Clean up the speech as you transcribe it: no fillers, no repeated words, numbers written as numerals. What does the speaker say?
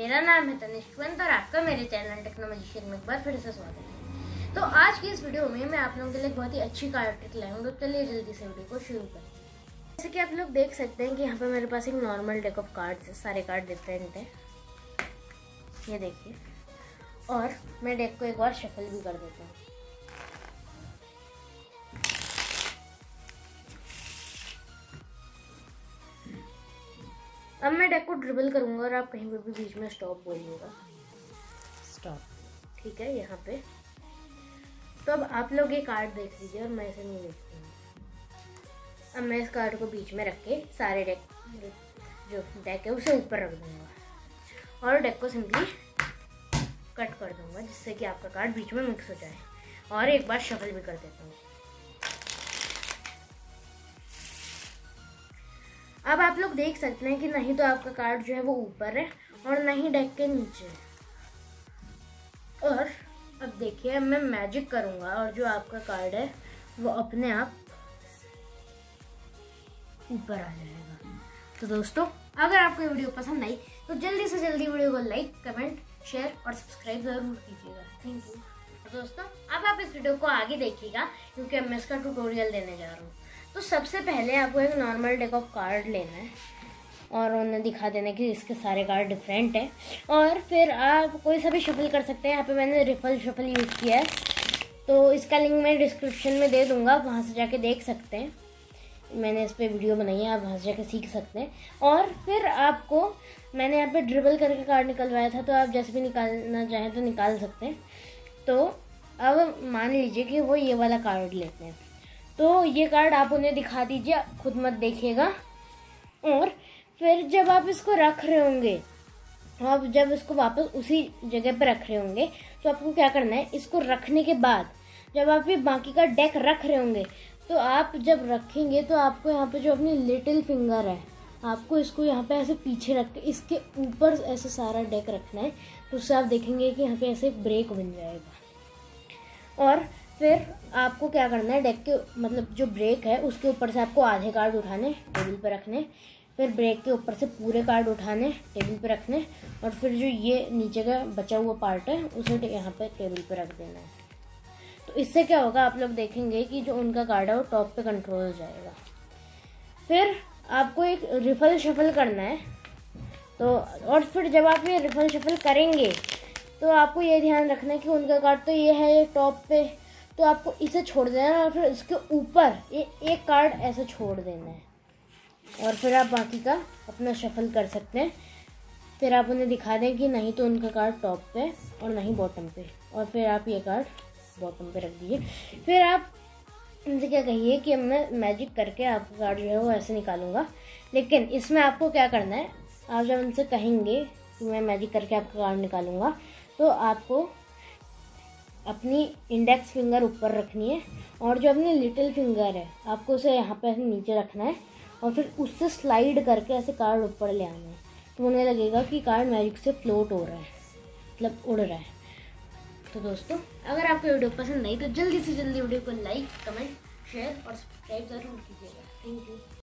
मेरा नाम है तनिष्कवंत और आपका मेरे चैनल टेक्नोमैजिशियन में एक बार फिर से स्वागत है। तो आज की इस वीडियो में मैं आप लोगों के लिए बहुत ही अच्छी कार्ड ट्रिक लाई हूँ। तो चलिए जल्दी से वीडियो को शुरू करें। जैसे कि आप लोग देख सकते हैं कि यहाँ पे मेरे पास एक नॉर्मल डेक ऑफ कार्ड्स है, सारे कार्ड डिफरेंट है, ये देखिए। और मैं डेक को एक बार शफल भी कर देता हूँ। अब मैं डेक को ड्रिबल करूंगा और आप कहीं पर भी बीच में स्टॉप बोलिएगा। स्टॉप, ठीक है यहाँ पे। तो अब आप लोग ये कार्ड देख लीजिए और मैं इसे नहीं देखती हूँ। अब मैं इस कार्ड को बीच में रख के सारे डेक जो डेक है उसे ऊपर रख दूंगा और डेक को सिंपली कट कर दूंगा, जिससे कि आपका कार्ड बीच में मिक्स हो जाए। और एक बार शफल भी कर देता हूँ। अब आप लोग देख सकते हैं कि नहीं तो आपका कार्ड जो है वो ऊपर है और नहीं डेक के नीचे है। और अब देखिए, मैं मैजिक करूंगा और जो आपका कार्ड है वो अपने आप ऊपर आ जाएगा। तो दोस्तों, अगर आपको ये वीडियो पसंद आई तो जल्दी से जल्दी वीडियो को लाइक, कमेंट, शेयर और सब्सक्राइब जरूर कीजिएगा। Thank you. तो दोस्तों, अब आप इस वीडियो को आगे देखिएगा क्योंकि अब मैं इसका ट्यूटोरियल देने जा रहा हूँ। तो सबसे पहले आपको एक नॉर्मल डेक ऑफ कार्ड लेना है और उन्हें दिखा देना कि इसके सारे कार्ड डिफरेंट है। और फिर आप कोई सा भी शफल कर सकते हैं। यहाँ पे मैंने रिफल शफल यूज़ किया है, तो इसका लिंक मैं डिस्क्रिप्शन में दे दूँगा, वहाँ से जाके देख सकते हैं। मैंने इस पर वीडियो बनाई है, आप वहाँ से जाके सीख सकते हैं। और फिर आपको मैंने यहाँ पे ड्रिबल करके कार्ड निकलवाया था, तो आप जैसे भी निकालना चाहें तो निकाल सकते हैं। तो अब मान लीजिए कि वो ये वाला कार्ड लेते हैं, तो ये कार्ड आप उन्हें दिखा दीजिए, खुद मत देखिएगा। और फिर जब आप इसको रख रहे होंगे, आप जब इसको वापस उसी जगह पर रख रहे होंगे, तो आपको क्या करना है, इसको रखने के बाद जब आप ये बाकी का डेक रख रहे होंगे, तो आप जब रखेंगे तो आपको यहाँ पे जो अपनी लिटिल फिंगर है, आपको इसको यहाँ पे ऐसे पीछे रख के इसके ऊपर ऐसे सारा डेक रखना है। तो उससे आप देखेंगे कि यहाँ पे ऐसे एक ब्रेक बन जाएगा। और फिर आपको क्या करना है, डेक के मतलब जो ब्रेक है उसके ऊपर से आपको आधे कार्ड उठाने, टेबल पर रखने। फिर ब्रेक के ऊपर से पूरे कार्ड उठाने, टेबल पर रखने। और फिर जो ये नीचे का बचा हुआ पार्ट है उसे यहाँ पे टेबल पर रख देना है। तो इससे क्या होगा, आप लोग देखेंगे कि जो उनका कार्ड है वो टॉप पे कंट्रोल हो जाएगा। फिर आपको एक रिफल शफल करना है। तो और फिर जब आप ये रिफल शफल करेंगे तो आपको ये ध्यान रखना है कि उनका कार्ड तो ये है, ये टॉप पे, तो आपको इसे छोड़ देना है और फिर इसके ऊपर ये एक कार्ड ऐसे छोड़ देना है। और फिर आप बाकी का अपना शफल कर सकते हैं। फिर आप उन्हें दिखा दें कि नहीं तो उनका कार्ड टॉप पे और नहीं बॉटम पे, और फिर आप ये कार्ड बॉटम पे रख दीजिए। फिर आप उनसे क्या कहिए कि अब मैं मैजिक करके आपका कार्ड जो है वो ऐसे निकालूंगा। लेकिन इसमें आपको क्या करना है, आप जब उनसे कहेंगे कि मैं मैजिक करके आपका कार्ड निकालूंगा, तो आपको अपनी इंडेक्स फिंगर ऊपर रखनी है और जो अपनी लिटिल फिंगर है आपको उसे यहाँ पे ऐसे नीचे रखना है और फिर उससे स्लाइड करके ऐसे कार्ड ऊपर ले आना है। तो उन्हें लगेगा कि कार्ड मैजिक से फ्लोट हो रहा है, मतलब उड़ रहा है। तो दोस्तों, अगर आपको वीडियो पसंद आई तो जल्दी से जल्दी वीडियो को लाइक, कमेंट, शेयर और सब्सक्राइब जरूर कीजिएगा। Thank you.